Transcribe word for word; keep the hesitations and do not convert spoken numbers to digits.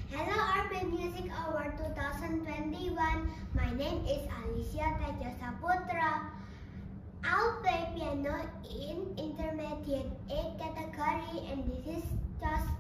Hello R P Music Award twenty twenty-one. My name is Alicia Tedjosaputro. I'll play piano in intermediate A category, and this is just